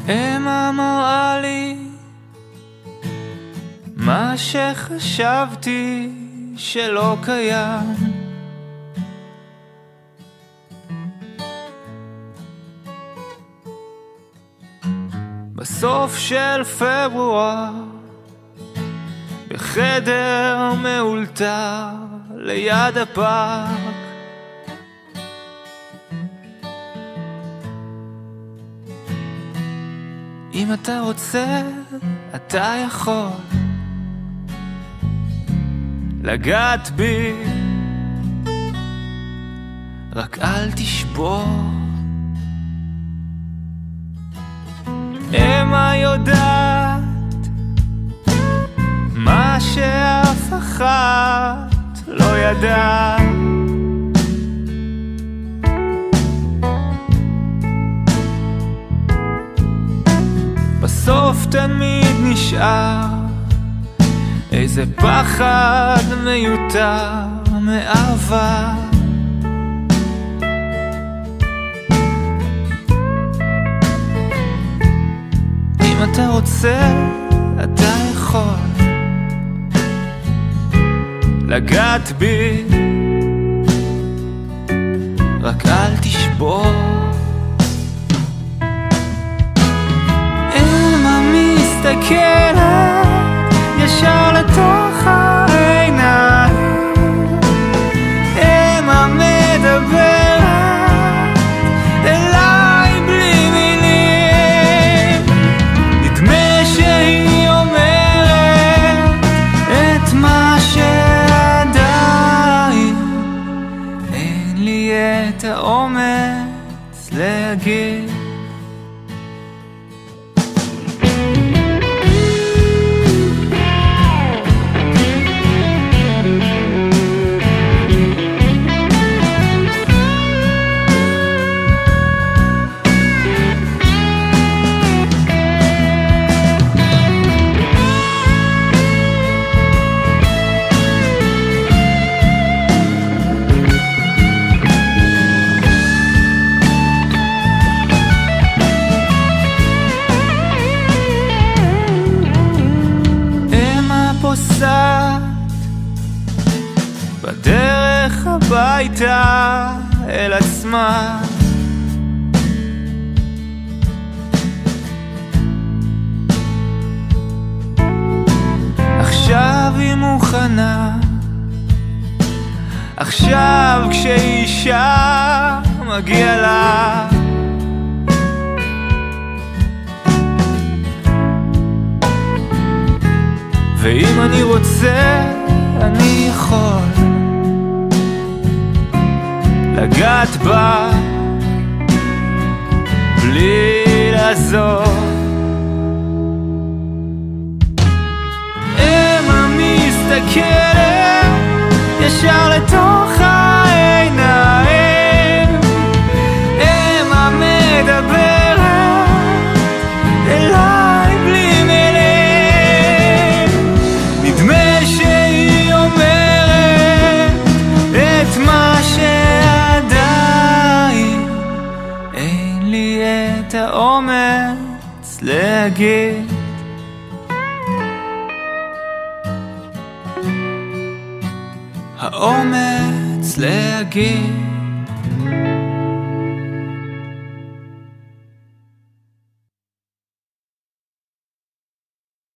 אמא מראה לי מה שחשבתי שלא קיים. בסוף של פברואר, בחדר מאולתר ליד הפארק, אם אתה רוצה, אתה יכול לגעת בי, רק אל תשבור. אמא יודעת מה שאף אחת לא ידעה. בסוף תמיד נשאר איזה פחד מיותר מאהבה. אם אתה רוצה, אתה יכול לגעת בי, רק אל תשבור. מסתכלת ישר לתוך העיניים, אמא מדברת אליי בלי מילים. נדמה שהיא אומרת את מה שעדיין אין לי את האומץ להגיד. בדרך הביתה אל עצמה, עכשיו היא מוכנה, עכשיו כשאישה מגיע לה. ואם אני רוצה, אני יכול לגעת בה בלי לעזור. אמא מסתכלת ישר לתוך העיניים, אמא מדברת אליי בלי מילים. נדמה שהיא אומרת את מה שעדיין אין לי את האומץ להגיד. האומץ להגיד.